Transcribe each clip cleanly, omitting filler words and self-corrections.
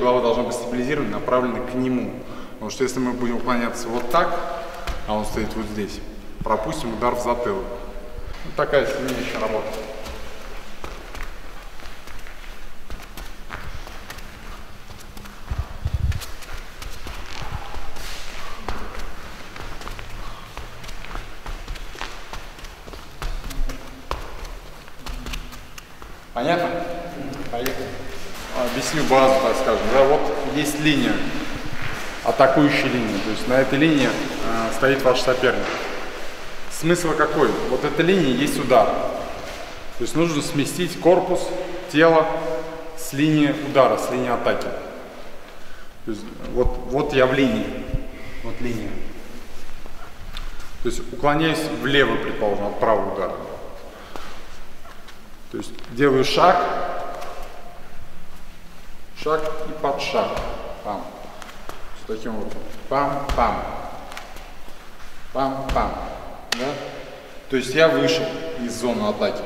голова должна быть стабилизирована, направлена к нему. Потому что если мы будем уклоняться вот так, а он стоит вот здесь, пропустим удар в затылок. Вот такая сильнейшая работа. Понятно? Поехали. Объясню базу, так скажем. Да, вот есть линия, атакующая линия. То есть на этой линии стоит ваш соперник. Смысл какой? Вот эта линия есть удар. То есть нужно сместить корпус, тело с линии удара, с линии атаки. То есть вот я в линии. Вот линия. То есть уклоняюсь влево, предположим, от правого удара. То есть делаю шаг и под шаг. Пам. С таким вот. Пам-пам. Пам-пам. Да? То есть я вышел из зоны атаки.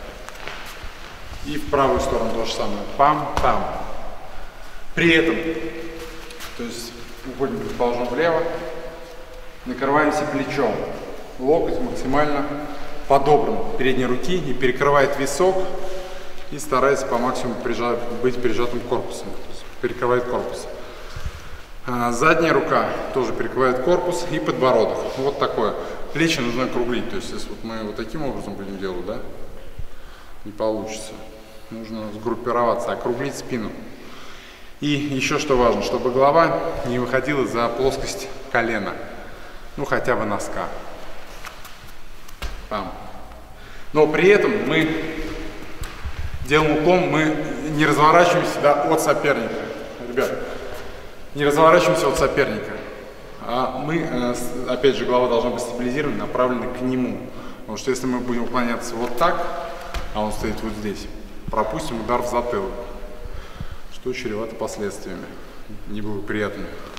И в правую сторону то же самое. Пам-пам. При этом, то есть уходим, предположим, влево, накрываемся плечом. Локоть максимально подобран передней руки, не перекрывает висок и старается по максимуму быть прижатым корпусом. Перекрывает корпус. Задняя рука тоже перекрывает корпус и подбородок. Вот такое. Плечи нужно округлить. То есть если вот мы вот таким образом будем делать, да, не получится. Нужно сгруппироваться, округлить спину. И еще что важно, чтобы голова не выходила за плоскость колена. Ну хотя бы носка. Пам. Но при этом мы делаем уклон, мы не разворачиваемся, да, от соперника. Ребят, не разворачиваемся от соперника. А мы, опять же, голова должна быть стабилизирована, направлена к нему. Потому что если мы будем уклоняться вот так, а он стоит вот здесь, пропустим удар в затылок, что чревато последствиями неблагоприятными.